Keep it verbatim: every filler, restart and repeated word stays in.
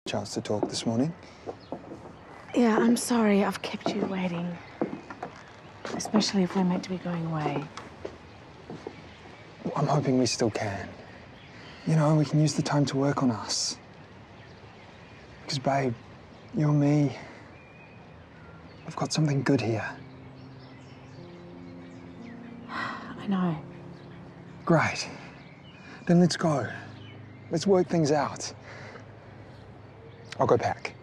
chance to talk this morning. Yeah, I'm sorry I've kept you waiting. Especially if we're meant to be going away. Well, I'm hoping we still can. You know, we can use the time to work on us. Because, babe, you and me, we've got something good here. I know. Great. Then let's go. Let's work things out. I'll go pack.